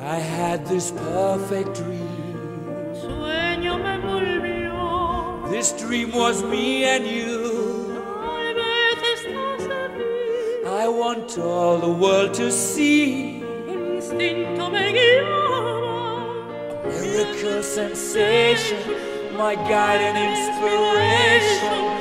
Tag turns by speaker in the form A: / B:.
A: I had this perfect dream.
B: Sueño me envolvió.
A: This dream was me and you.
B: Tal vez estás aquí.
A: I want all the world to see.
B: Un instinto me guiaba.
A: Miracle sensation, my guide and inspiration.